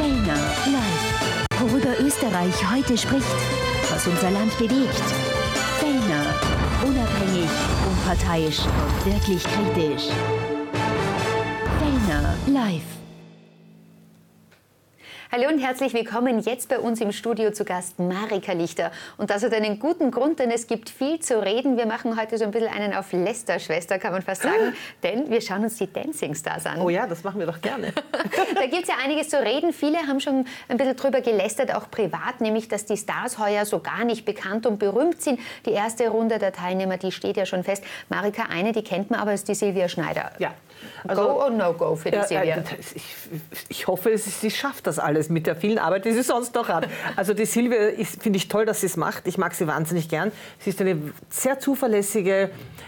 Fellner live. Worüber Österreich heute spricht, was unser Land bewegt. Fellner, unabhängig, unparteiisch und wirklich kritisch. Fellner live. Hallo und herzlich willkommen. Jetzt bei uns im Studio zu Gast Marika Lichter. Und das hat einen guten Grund, denn es gibt viel zu reden. Wir machen heute so ein bisschen einen auf Lästerschwester, kann man fast sagen. Denn wir schauen uns die Dancing Stars an. Oh ja, das machen wir doch gerne. Da gibt es ja einiges zu reden. Viele haben schon ein bisschen drüber gelästert, auch privat, nämlich, dass die Stars heuer so gar nicht bekannt und berühmt sind. Die erste Runde der Teilnehmer, die steht ja schon fest. Marika, eine, die kennt man, aber ist die Silvia Schneider. Ja. Also, go or no go für die Silvia? Ich hoffe, sie schafft das alles mit der vielen Arbeit, die sie sonst noch hat. Also die Silvia finde ich toll, dass sie es macht. Ich mag sie wahnsinnig gern. Sie ist eine sehr zuverlässige,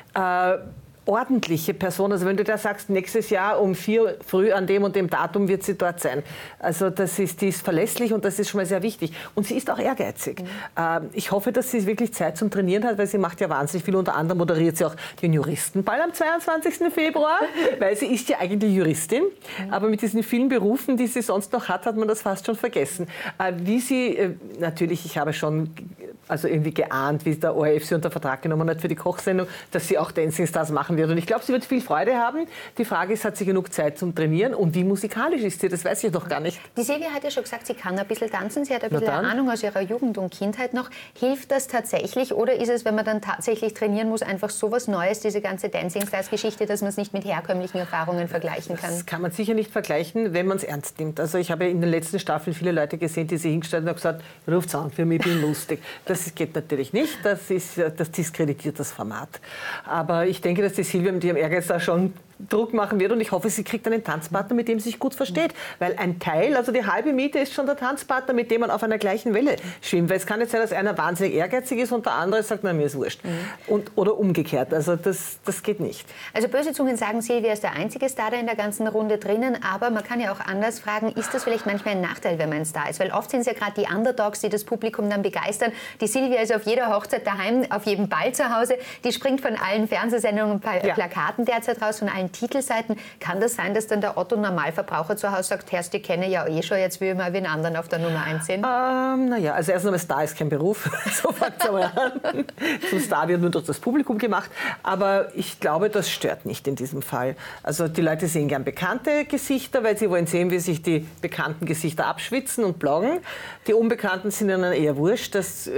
ordentliche Person. Also wenn du da sagst, nächstes Jahr um 4 früh an dem und dem Datum wird sie dort sein. Also die ist verlässlich und das ist schon mal sehr wichtig. Und sie ist auch ehrgeizig. Ich hoffe, dass sie wirklich Zeit zum Trainieren hat, weil sie macht ja wahnsinnig viel. Unter anderem moderiert sie auch den Juristenball am 22. Februar, weil sie ist ja eigentlich Juristin. Aber mit diesen vielen Berufen, die sie sonst noch hat, hat man das fast schon vergessen. Wie sie, natürlich, ich habe schon irgendwie geahnt, wie der ORF sie unter Vertrag genommen hat für die Kochsendung, dass sie auch Dancing Stars machen wird. Und ich glaube, sie wird viel Freude haben. Die Frage ist, hat sie genug Zeit zum Trainieren? Und wie musikalisch ist sie? Das weiß ich noch gar nicht. Die Silvia hat ja schon gesagt, sie kann ein bisschen tanzen. Sie hat ein bisschen Ahnung aus ihrer Jugend und Kindheit noch. Hilft das tatsächlich? Oder ist es, wenn man dann tatsächlich trainieren muss, einfach so was Neues, diese ganze Dancing Stars-Geschichte, dass man es nicht mit herkömmlichen Erfahrungen vergleichen kann? Das kann man sicher nicht vergleichen, wenn man es ernst nimmt. Also ich habe in den letzten Staffeln viele Leute gesehen, die sich hingestellt haben und gesagt, ruft's an, für mich bin lustig. Das geht natürlich nicht. Das diskreditiert das Format. Aber ich denke, dass die Silvia mit ihrem Ehrgeiz da schon Druck machen wird und ich hoffe, sie kriegt einen Tanzpartner, mit dem sie sich gut versteht. Weil ein Teil, also die halbe Miete ist schon der Tanzpartner, mit dem man auf einer gleichen Welle schwimmt. Weil es kann nicht sein, dass einer wahnsinnig ehrgeizig ist und der andere sagt, na, mir ist wurscht. Oder umgekehrt. Also das geht nicht. Also böse Zungen sagen, Silvia ist der einzige Star da in der ganzen Runde drinnen, aber man kann ja auch anders fragen, ist das vielleicht manchmal ein Nachteil, wenn man ein Star ist? Weil oft sind es ja gerade die Underdogs, die das Publikum dann begeistern. Die Silvia ist auf jeder Hochzeit daheim, auf jedem Ball zu Hause. Die springt von allen Fernsehsendungen und Plakaten derzeit raus, von allen Titelseiten. Kann das sein, dass dann der Otto-Normalverbraucher zu Hause sagt, Herrst, die kenne ja eh schon, jetzt will ich mal wie einen anderen auf der Nummer 1 sehen? Naja, also erst einmal, Star ist kein Beruf. So fängt es einmal an. Zum Star wird nur durch das Publikum gemacht. Aber ich glaube, das stört nicht in diesem Fall. Also die Leute sehen gern bekannte Gesichter, weil sie wollen sehen, wie sich die bekannten Gesichter abschwitzen und bloggen. Die Unbekannten sind ihnen eher wurscht. Das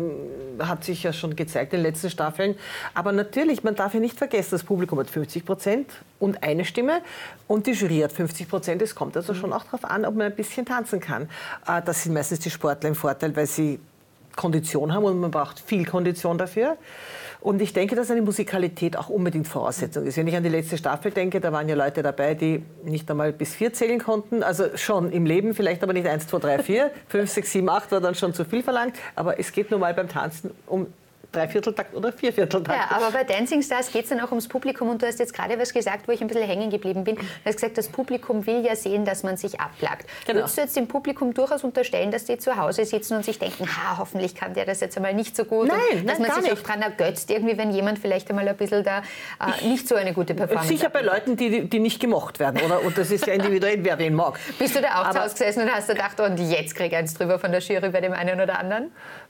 hat sich ja schon gezeigt in den letzten Staffeln. Aber natürlich, man darf ja nicht vergessen, das Publikum hat 50% und eine Stimme und die Jury hat 50%. Es kommt also schon auch darauf an, ob man ein bisschen tanzen kann. Das sind meistens die Sportler im Vorteil, weil sie Kondition haben und man braucht viel Kondition dafür. Und ich denke, dass eine Musikalität auch unbedingt Voraussetzung ist. Wenn ich an die letzte Staffel denke, da waren ja Leute dabei, die nicht einmal bis 4 zählen konnten. Also schon im Leben, vielleicht aber nicht 1, 2, 3, 4. 5, 6, 7, 8 war dann schon zu viel verlangt. Aber es geht nun mal beim Tanzen um 3/4-Takt oder 4/4-Takt. Ja, aber bei Dancing Stars geht es dann auch ums Publikum. Und du hast jetzt gerade was gesagt, wo ich ein bisschen hängen geblieben bin. Du hast gesagt, das Publikum will ja sehen, dass man sich abplagt. Genau. Würdest du jetzt dem Publikum durchaus unterstellen, dass die zu Hause sitzen und sich denken, hoffentlich kann der das jetzt einmal nicht so gut? Nein, dass man gar sich nicht. auch daran ergötzt, irgendwie, wenn jemand vielleicht einmal ein bisschen da nicht so eine gute Performance sicher bei Leuten, die nicht gemocht werden. Und das ist ja individuell, wer wen mag. Bist du da auch zu Hause gesessen und hast gedacht, und jetzt krieg ich eins drüber von der Jury bei dem einen oder anderen?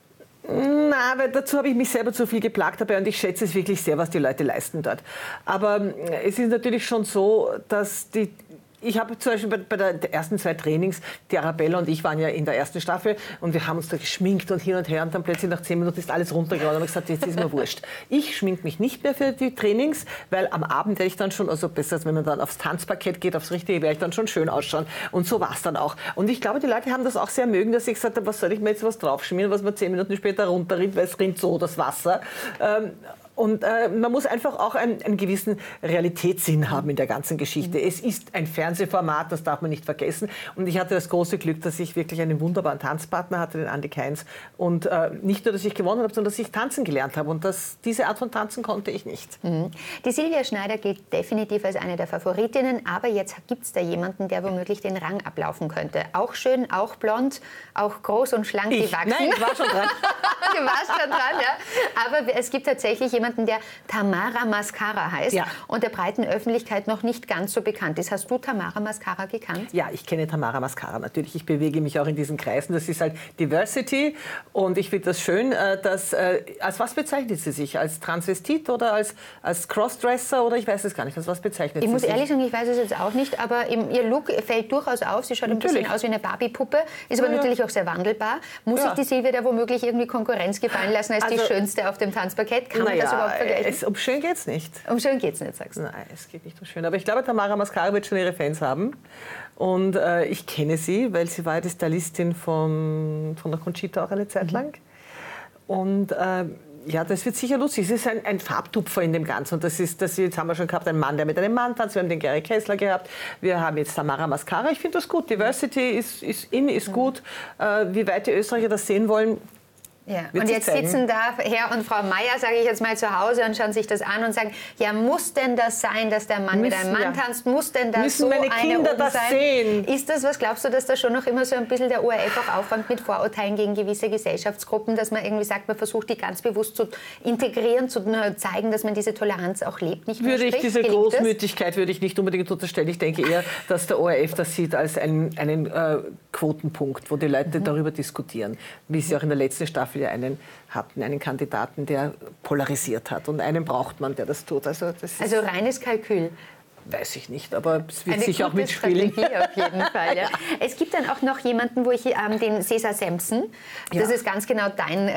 Na, weil dazu habe ich mich selber zu viel geplagt dabei und ich schätze es wirklich sehr, was die Leute leisten dort. Aber es ist natürlich schon so, dass ich habe zum Beispiel bei den ersten 2 Trainings, die Arabella und ich waren ja in der ersten Staffel und wir haben uns da geschminkt und hin und her und dann plötzlich nach 10 Minuten ist alles runtergegangen und ich gesagt, jetzt ist mir wurscht. Ich schminke mich nicht mehr für die Trainings, weil am Abend werde ich dann schon, also besser als wenn man dann aufs Tanzparkett geht, aufs Richtige, werde ich dann schon schön ausschauen. Und so war es dann auch. Und ich glaube, die Leute haben das auch sehr mögen, dass ich gesagt habe, was soll ich mir jetzt was draufschmieren, was mir 10 Minuten später runterrinnt, weil es rinnt so das Wasser. Und man muss einfach auch einen gewissen Realitätssinn haben in der ganzen Geschichte. Es ist ein Fernsehformat, das darf man nicht vergessen. Und ich hatte das große Glück, dass ich wirklich einen wunderbaren Tanzpartner hatte, den Andi Kainz. Und nicht nur, dass ich gewonnen habe, sondern dass ich tanzen gelernt habe. Und diese Art von Tanzen konnte ich nicht. Die Silvia Schneider gilt definitiv als eine der Favoritinnen. Aber jetzt gibt es da jemanden, der womöglich den Rang ablaufen könnte. Auch schön, auch blond, auch groß und schlank gewachsen. Nein, ich war schon dran. Du warst schon dran, ja. Aber es gibt tatsächlich jemanden, jemanden, der Tamara Mascara heißt Ja. und der breiten Öffentlichkeit noch nicht ganz so bekannt ist. Hast du Tamara Mascara gekannt? Ja, ich kenne Tamara Mascara natürlich. Ich bewege mich auch in diesen Kreisen. Das ist halt Diversity und ich finde das schön, dass, als was bezeichnet sie sich? Als Transvestit oder als Crossdresser oder ich weiß es gar nicht. Als was bezeichnet Ich sie muss sich? ehrlich sagen, ich weiß es jetzt auch nicht, aber ihr Look fällt durchaus auf. Sie schaut ein bisschen aus wie eine Barbie-Puppe, ist aber natürlich auch sehr wandelbar. Muss sich die Silvia da womöglich irgendwie Konkurrenz gefallen lassen als die Schönste auf dem Tanzparkett? Kann man das überhaupt vergleichen? Um schön geht's nicht. Um schön geht's nicht, sagst du. Nein, es geht nicht um schön. Aber ich glaube, Tamara Mascara wird schon ihre Fans haben. Und ich kenne sie, weil sie war die Stylistin von der Conchita auch eine Zeit lang. Und ja, das wird sicher lustig. Es ist ein Farbtupfer in dem Ganzen. Und jetzt haben wir schon gehabt, einen Mann, der mit einem Mann tanzt. Wir haben den Gary Kessler gehabt. Wir haben jetzt Tamara Mascara. Ich finde das gut. Diversity ist gut. Wie weit die Österreicher das sehen wollen, Ja. Und jetzt sitzen da Herr und Frau Meier, sage ich jetzt mal, zu Hause und schauen sich das an und sagen, ja, muss denn das sein, dass der Mann mit einem Mann tanzt? Muss denn das müssen so meine eine Kinder oben das sein? sehen? Ist das was, glaubst du, dass da schon noch immer so ein bisschen der ORF auch aufräumt mit Vorurteilen gegen gewisse Gesellschaftsgruppen, dass man irgendwie sagt, man versucht, die ganz bewusst zu integrieren, zu zeigen, dass man diese Toleranz auch lebt? Nicht würde ich diese Großmütigkeit würde ich nicht unbedingt unterstellen. Ich denke eher, dass der ORF das sieht als einen Quotenpunkt, wo die Leute darüber diskutieren, wie sie auch in der letzten Staffel ja einen Kandidaten, der polarisiert hat. Und einen braucht man, der das tut. Also reines Kalkül. Weiß ich nicht, aber es wird Eine sich auch gute mitspielen. Strategie auf jeden Fall. Ja. Es gibt dann auch noch jemanden, wo ich den Cesar Sampson, das ist ganz genau dein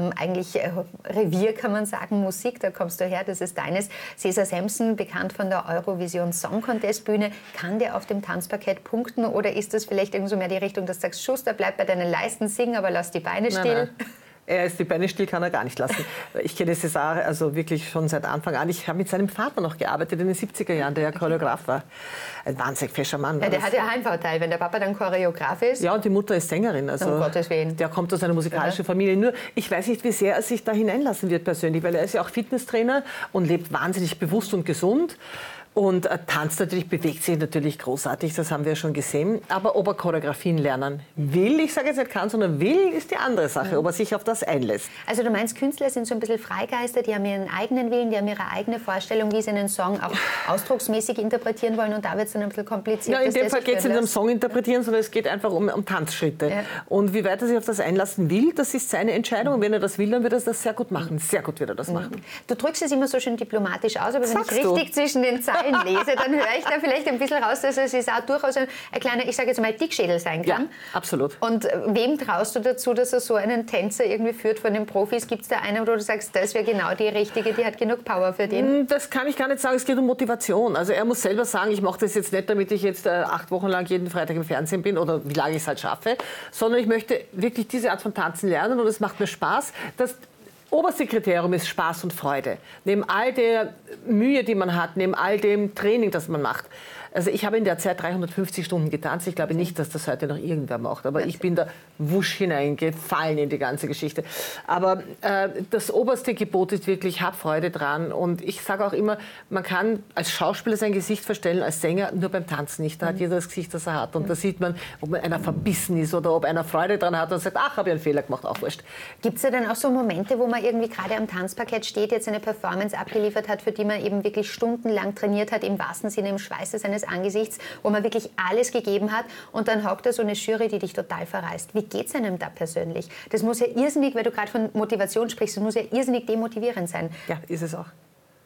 Revier, kann man sagen, Musik, da kommst du her, das ist deines. Cesar Sampson, bekannt von der Eurovision Song Contest Bühne, kann der auf dem Tanzparkett punkten oder ist das vielleicht irgendwie so mehr die Richtung, dass du sagst, Schuster, bleib bei deinen Leisten, sing, aber lass die Beine still? Nein. Die Beine still kann er gar nicht lassen. Ich kenne Cesar also wirklich schon seit Anfang an. Ich habe mit seinem Vater noch gearbeitet in den 70er Jahren, der ja Choreograf war. Ein wahnsinnig fescher Mann. Ja, der hat ja Heimvorteil, wenn der Papa dann Choreograf ist. Ja, und die Mutter ist Sängerin. Also um Gottes Willen. Der kommt aus einer musikalischen Familie. Nur, ich weiß nicht, wie sehr er sich da hineinlassen wird persönlich, weil er ist ja auch Fitnesstrainer und lebt wahnsinnig bewusst und gesund. Und tanzt natürlich, bewegt sich natürlich großartig, das haben wir schon gesehen. Aber ob er Choreografien lernen will, ich sage jetzt nicht kann, sondern will, ist die andere Sache, ob er sich auf das einlässt. Also du meinst, Künstler sind so ein bisschen Freigeister, die haben ihren eigenen Willen, die haben ihre eigene Vorstellung, wie sie einen Song auch ausdrucksmäßig interpretieren wollen und da wird es dann ein bisschen kompliziert. Ja, in dem Fall geht es nicht um Song interpretieren, sondern es geht einfach um Tanzschritte. Ja. Und wie weit er sich auf das einlassen will, das ist seine Entscheidung. Und wenn er das will, dann wird er das sehr gut machen. Sehr gut wird er das machen. Du drückst es immer so schön diplomatisch aus, aber wenn ich richtig zwischen den Zeilen lese, dann höre ich da vielleicht ein bisschen raus, dass es auch durchaus ein kleiner, ich sage jetzt mal, Dickschädel sein kann. Ja, absolut. Und wem traust du dazu, dass er so einen Tänzer irgendwie führt von den Profis? Gibt es da einen, wo du sagst, das wäre genau die Richtige, die hat genug Power für den? Das kann ich gar nicht sagen, es geht um Motivation. Also er muss selber sagen, ich mache das jetzt nicht, damit ich jetzt 8 Wochen lang jeden Freitag im Fernsehen bin oder wie lange ich es halt schaffe, sondern ich möchte wirklich diese Art von Tanzen lernen und es macht mir Spaß. Das oberste Kriterium ist Spaß und Freude. Neben all der Mühe, die man hat, neben all dem Training, das man macht. Also ich habe in der Zeit 350 Stunden getanzt. Ich glaube nicht, dass das heute noch irgendwer macht. Aber ich bin da wusch hineingefallen in die ganze Geschichte. Aber das oberste Gebot ist wirklich, hab Freude dran. Und ich sage auch immer, man kann als Schauspieler sein Gesicht verstellen, als Sänger nur beim Tanzen nicht. Da hat jeder das Gesicht, das er hat. Und da sieht man, ob einer verbissen ist oder ob einer Freude dran hat und sagt, ach, habe ich einen Fehler gemacht, auch wurscht. Gibt es da dann auch so Momente, wo man irgendwie gerade am Tanzparkett steht, jetzt eine Performance abgeliefert hat, für die man eben wirklich stundenlang trainiert hat, im wahrsten Sinne im Schweiße seines Angesichts, wo man wirklich alles gegeben hat und dann hockt da so eine Jury, die dich total verreißt. Wie geht es einem da persönlich? Das muss ja irrsinnig, weil du gerade von Motivation sprichst, das muss ja irrsinnig demotivierend sein. Ja, ist es auch.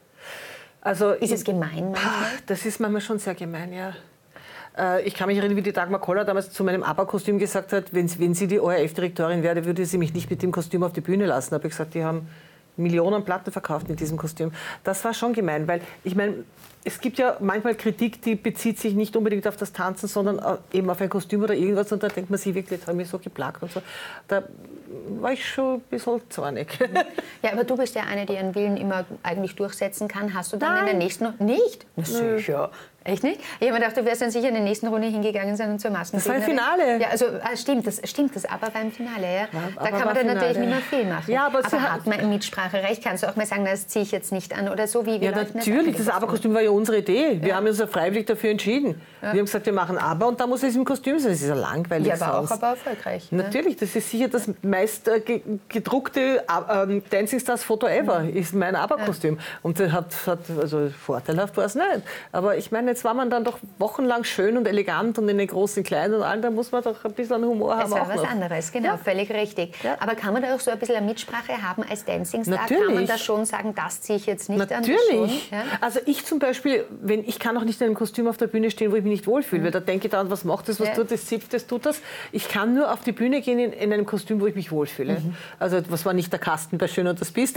Also, ist es gemein manchmal? Das ist manchmal schon sehr gemein, ja. Ich kann mich erinnern, wie die Dagmar Koller damals zu meinem ABBA-Kostüm gesagt hat, wenn sie die ORF-Direktorin wäre, würde sie mich nicht mit dem Kostüm auf die Bühne lassen. Da habe ich gesagt, die haben Millionen Platten verkauft mit diesem Kostüm. Das war schon gemein, weil ich meine, es gibt ja manchmal Kritik, die bezieht sich nicht unbedingt auf das Tanzen, sondern eben auf ein Kostüm oder irgendwas und da denkt man sich wirklich, jetzt habe ich mich so geplagt und so. Da war ich schon ein bisschen zornig. Ja, aber du bist ja eine, die ihren Willen immer eigentlich durchsetzen kann. Hast du dann in der nächsten... Nicht? Na sicher. Echt nicht? Ich habe mir gedacht, du wärst dann sicher in der nächsten Runde hingegangen sein und zur Maskensiegerin. Das war Finale. Ja, also stimmt das aber beim Finale, ja. Da kann man dann natürlich nicht mehr viel machen. Ja, aber hat man im Mitspracherecht, kannst du auch mal sagen, das ziehe ich jetzt nicht an oder so? Wie ja, natürlich, das ABBA-Kostüm war ja unsere Idee. Wir haben uns ja freiwillig dafür entschieden. Ja. Wir haben gesagt, wir machen ABBA und da muss es im Kostüm sein. Das ist ja langweilig. Ja, war auch aber erfolgreich. Natürlich, das ist sicher das meist gedruckte Dancing Stars Foto ever, ist mein ABBA-Kostüm. Und das hat also vorteilhaft war es nicht. Aber ich meine, jetzt war man dann doch wochenlang schön und elegant und in den großen Kleidern und allem, da muss man doch ein bisschen Humor haben. Das war was anderes, genau, völlig richtig. Ja. Aber kann man da auch so ein bisschen eine Mitsprache haben als Dancing Star? Natürlich. Kann man da schon sagen, das ziehe ich jetzt nicht an? Natürlich. Ja? Also ich zum Beispiel, ich kann auch nicht in einem Kostüm auf der Bühne stehen, wo ich mich nicht wohlfühle, weil da denke ich dann, was macht das, was tut das, zipft das, tut das. Ich kann nur auf die Bühne gehen in einem Kostüm, wo ich mich wohlfühle. Also was war nicht der Kasten bei Schön und das Biest,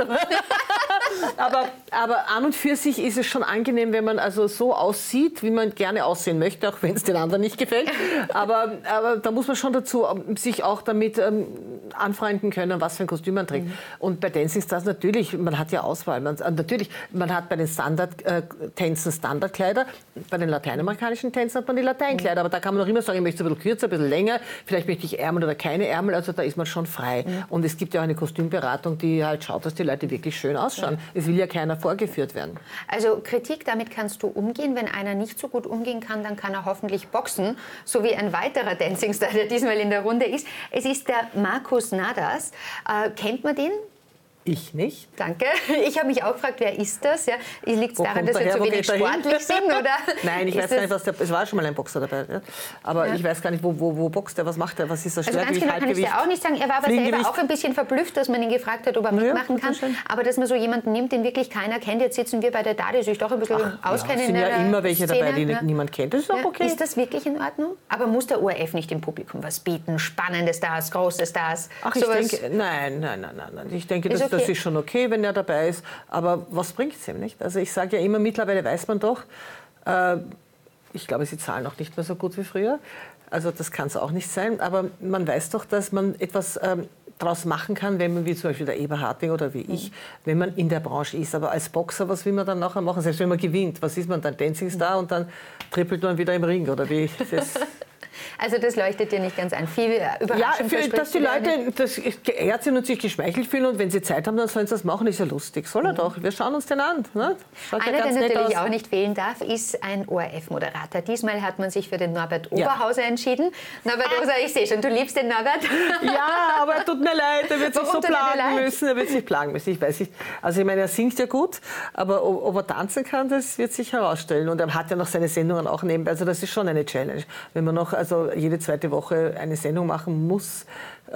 aber an und für sich ist es schon angenehm, wenn man also so aussieht, wie man gerne aussehen möchte, auch wenn es den anderen nicht gefällt. Aber da muss man schon dazu sich auch damit anfreunden können, was für ein Kostüm man trägt. Und bei Dancing Stars natürlich, man hat ja Auswahl. Man hat bei den Standardtänzen Standardkleider, bei den lateinamerikanischen Tänzen hat man die Lateinkleider. Aber da kann man auch immer sagen, ich möchte es ein bisschen kürzer, ein bisschen länger, vielleicht möchte ich Ärmel oder keine Ärmel, also da ist man schon frei. Und es gibt ja auch eine Kostümberatung, die halt schaut, dass die Leute wirklich schön ausschauen. Es will ja keiner vorgeführt werden. Also Kritik, damit kannst du umgehen. Wenn einer nicht so gut umgehen kann, dann kann er hoffentlich boxen, so wie ein weiterer Dancing Star, der diesmal in der Runde ist. Es ist der Markus Nadas. Kennt man den? Ich nicht. Danke. Ich habe mich auch gefragt, wer ist das? Ja, liegt es daran, dass wir zu wenig sportlich sind? Oder? Nein, ich weiß gar nicht, es war schon mal ein Boxer dabei. Ja? Aber ich weiß gar nicht, wo boxt er, was macht er, was ist das Schwergewicht, also ganz genau kann ich dir auch nicht sagen. Er war aber selber auch ein bisschen verblüfft, dass man ihn gefragt hat, ob er mitmachen kann. Aber dass man so jemanden nimmt, den wirklich keiner kennt. Jetzt sitzen wir bei der Dadi, sich doch ein bisschen auskennen. Es sind ja immer welche dabei, die niemand kennt. Das ist auch okay. Ist das wirklich in Ordnung? Aber muss der ORF nicht dem Publikum was bieten? Spannende Stars, große Stars? Ach, ich denke, nein. Ich denke, das ist schon okay, wenn er dabei ist, aber was bringt es ihm nicht? Also ich sage ja immer, mittlerweile weiß man doch, ich glaube, sie zahlen auch nicht mehr so gut wie früher, also das kann es auch nicht sein, aber man weiß doch, dass man etwas daraus machen kann, wenn man, wie zum Beispiel der Eberharding oder wie ich, wenn man in der Branche ist. Aber als Boxer, was will man dann nachher machen? Selbst wenn man gewinnt, was ist man dann? Dancing Star und dann trippelt man wieder im Ring, oder wie? Also das leuchtet dir nicht ganz ein. Viel Überraschung. Ja, dass die Leute geehrt sind und sich geschmeichelt fühlen und wenn sie Zeit haben, dann sollen sie das machen, ist ja lustig. Soll er doch. Wir schauen uns den an. Ne? Einer, der natürlich auch nicht fehlen darf, ist ein ORF-Moderator. Diesmal hat man sich für den Norbert Oberhauser entschieden. Norbert Oberhauser, ich sehe schon, du liebst den Norbert. Ja, aber er tut mir leid, er wird sich so plagen müssen. Er wird sich plagen müssen, ich weiß nicht. Also ich meine, er singt ja gut, aber ob er tanzen kann, das wird sich herausstellen. Und er hat ja noch seine Sendungen auch nebenbei, also das ist schon eine Challenge. Wenn man noch jede zweite Woche eine Sendung machen muss,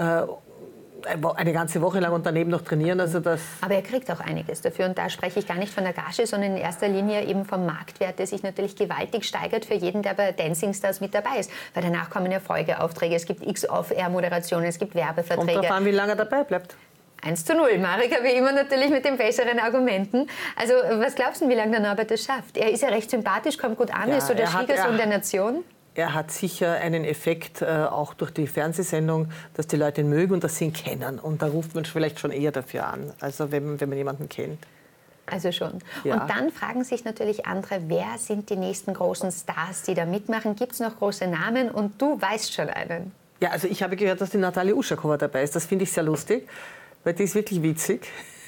eine ganze Woche lang und daneben noch trainieren. Also das aber er kriegt auch einiges dafür und da spreche ich gar nicht von der Gage, sondern in erster Linie eben vom Marktwert, der sich natürlich gewaltig steigert für jeden, der bei Dancing Stars mit dabei ist. Weil danach kommen ja Folgeaufträge, es gibt X-Off-Air-Moderationen, es gibt Werbeverträge. Kommt drauf an, wie lange er dabei bleibt. 1:0. Marika wie immer natürlich mit den besseren Argumenten. Also was glaubst du, wie lange der Norbert das schafft? Er ist ja recht sympathisch, kommt gut an, ist so der Schwiegersohn der Nation. Er hat sicher einen Effekt, auch durch die Fernsehsendung, dass die Leute ihn mögen und dass sie ihn kennen. Und da ruft man vielleicht schon eher dafür an, also wenn man jemanden kennt. Also schon. Ja. Und dann fragen sich natürlich andere, wer sind die nächsten großen Stars, die da mitmachen? Gibt es noch große Namen? Und du weißt schon einen. Ja, also ich habe gehört, dass die Natalia Uschakova dabei ist. Das finde ich sehr lustig, weil die ist wirklich witzig.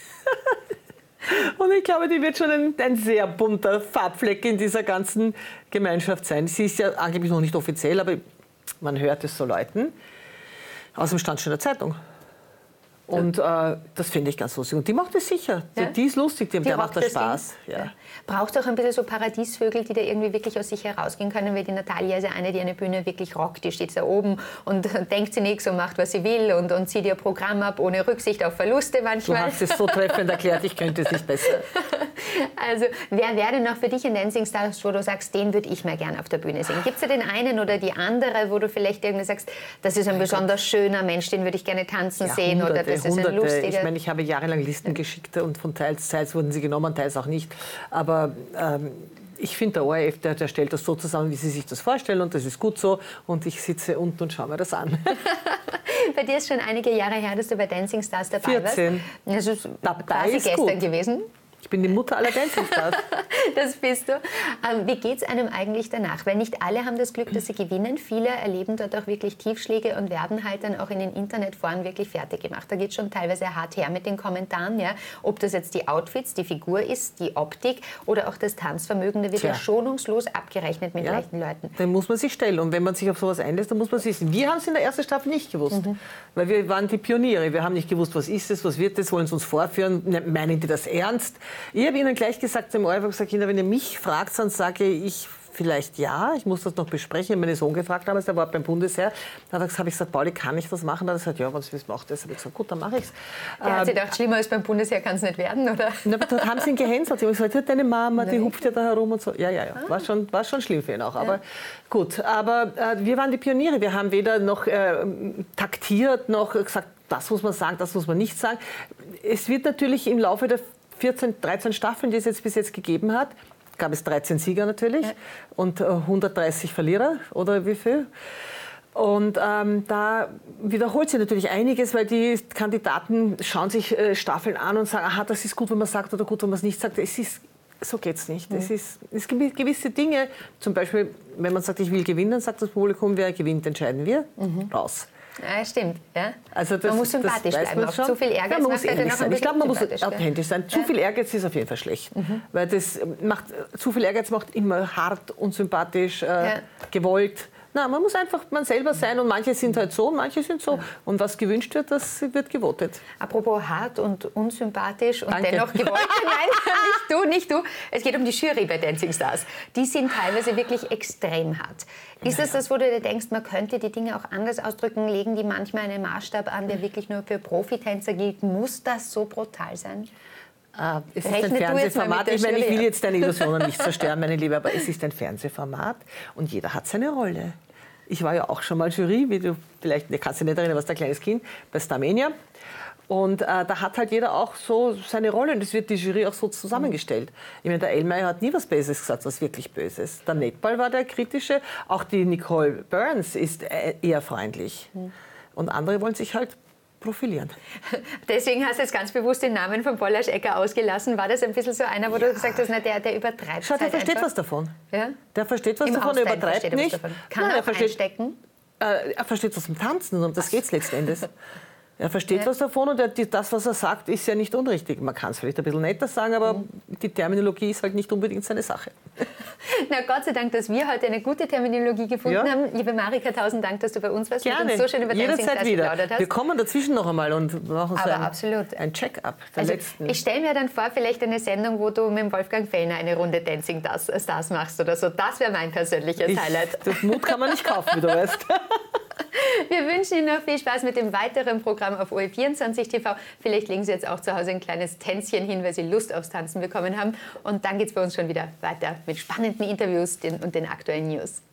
Und ich glaube, die wird schon ein sehr bunter Farbfleck in dieser ganzen Gemeinschaft sein. Sie ist ja angeblich noch nicht offiziell, aber man hört es so Leuten. Außerdem stand schon in der Zeitung. Und das finde ich ganz lustig. Und die macht es sicher. Ja? Die ist lustig, der macht das Spaß. Ja. Braucht auch ein bisschen so Paradiesvögel, die da irgendwie wirklich aus sich herausgehen können, weil die Natalia ist ja eine, die eine Bühne wirklich rockt. Die steht da oben und denkt sie nichts und macht, was sie will und zieht ihr Programm ab, ohne Rücksicht auf Verluste manchmal. Du hast es so treffend erklärt, ich könnte es nicht besser. Also, wer wäre denn noch für dich ein Dancing Star, wo du sagst, den würde ich mal gerne auf der Bühne sehen? Gibt es da den einen oder die andere, wo du vielleicht irgendwie sagst, das ist ein besonders schöner Mensch, den würde ich gerne tanzen sehen? Oder das ist ein lustiger. Ich meine, ich habe jahrelang Listen geschickt und von teils wurden sie genommen, teils auch nicht. Aber ich finde, der ORF, der stellt das so zusammen, wie Sie sich das vorstellen und das ist gut so. Und ich sitze unten und schaue mir das an. Bei dir ist schon einige Jahre her, dass du bei Dancing Stars dabei 14. warst. Das ist quasi gestern gewesen. Ich bin die Mutter aller Dancing Stars. Das bist du. Wie geht es einem eigentlich danach? Weil nicht alle haben das Glück, dass sie gewinnen. Viele erleben dort auch wirklich Tiefschläge und werden halt dann auch in den Internetforen wirklich fertig gemacht. Da geht es schon teilweise hart her mit den Kommentaren. Ja? Ob das jetzt die Outfits, die Figur ist, die Optik oder auch das Tanzvermögen. Da wird ja schonungslos abgerechnet mit leichten Leuten. Dann muss man sich stellen. Und wenn man sich auf sowas einlässt, dann muss man es wissen. Wir haben es in der ersten Staffel nicht gewusst. Weil wir waren die Pioniere. Wir haben nicht gewusst, was ist es, was wird es, wollen sie uns vorführen, meinen die das ernst? Ich habe ihnen gleich gesagt, im ORF gesagt, Kinder, wenn ihr mich fragt, dann sage ich vielleicht ja. Ich muss das noch besprechen. Ich habe meinen Sohn gefragt damals, der war beim Bundesheer. Da habe ich gesagt, Pauli, kann ich das machen? Da hat er gesagt, ja, wenn du es macht, das. Habe ich gesagt, gut, dann mache ich es. Der hat sich gedacht, schlimmer als beim Bundesheer kann es nicht werden, oder? Na, aber dort haben sie ihn gehänselt. Die haben gesagt, deine Mama, die hupft ja da herum und so. Ja. War schon schlimm für ihn auch. Aber gut, aber wir waren die Pioniere. Wir haben weder noch taktiert, noch gesagt, das muss man sagen, das muss man nicht sagen. Es wird natürlich im Laufe der 13 Staffeln, die es jetzt bis jetzt gegeben hat, gab es 13 Sieger natürlich und 130 Verlierer oder wie viel. Und da wiederholt sich natürlich einiges, weil die Kandidaten schauen sich Staffeln an und sagen, aha, das ist gut, wenn man sagt oder gut, wenn man es nicht sagt. So geht es nicht. Es gibt gewisse Dinge, zum Beispiel, wenn man sagt, ich will gewinnen, dann sagt das Publikum, wer gewinnt, entscheiden wir, raus. Ja, stimmt. Ja. Also man muss sympathisch bleiben. Auch zu viel Ehrgeiz macht ehrlich sein. Ich glaube, man muss authentisch sein. Zu viel Ehrgeiz ist auf jeden Fall schlecht. Weil zu viel Ehrgeiz macht immer hart, unsympathisch, gewollt. Na, man muss einfach man selber sein und manche sind halt so, manche sind so. Und was gewünscht wird, das wird gewotet. Apropos hart und unsympathisch und dennoch gewollt. Nein, nicht du. Es geht um die Jury bei Dancing Stars. Die sind teilweise wirklich extrem hart. Ist das, wo du dir denkst, man könnte die Dinge auch anders ausdrücken? Legen die manchmal einen Maßstab an, der wirklich nur für Profitänzer gilt? Muss das so brutal sein? Es ist ein Fernsehformat. Ich meine, ich will jetzt deine Illusionen nicht zerstören, meine Liebe, aber es ist ein Fernsehformat und jeder hat seine Rolle. Ich war ja auch schon mal Jury, wie du vielleicht, kannst du nicht erinnern, was der kleines Kind, bei Starmania. Und da hat halt jeder auch so seine Rolle und es wird die Jury auch so zusammengestellt. Ich meine, der Ellmeier hat nie was Böses gesagt, was wirklich Böses. Der Netball war der kritische, auch die Nicole Burns ist eher freundlich. Und andere wollen sich halt profilieren. Deswegen hast du jetzt ganz bewusst den Namen von Pollasch Egger ausgelassen. War das ein bisschen so einer, wo du gesagt hast, na, der übertreibt? Schau, der versteht was davon. Ja? Der versteht was davon, er übertreibt nicht. Kann er einstecken? Er versteht was vom Tanzen und um das geht es letzten Endes. Er versteht was davon und das, was er sagt, ist ja nicht unrichtig. Man kann es vielleicht ein bisschen netter sagen, aber die Terminologie ist halt nicht unbedingt seine Sache. Na, Gott sei Dank, dass wir heute eine gute Terminologie gefunden haben. Liebe Marika, tausend Dank, dass du bei uns warst. Gerne. Mit uns so schön über Dancing Stars geplaudert hast. Wir kommen dazwischen noch einmal und machen so ein Check-up der letzten. Ich stelle mir dann vor, vielleicht eine Sendung, wo du mit Wolfgang Fellner eine Runde Dancing Stars machst oder so. Das wäre mein persönliches Highlight. Das Mut kann man nicht kaufen, wie du weißt. Wir wünschen Ihnen noch viel Spaß mit dem weiteren Programm auf OE24 TV. Vielleicht legen Sie jetzt auch zu Hause ein kleines Tänzchen hin, weil Sie Lust aufs Tanzen bekommen haben. Und dann geht es bei uns schon wieder weiter mit spannenden Interviews und den aktuellen News.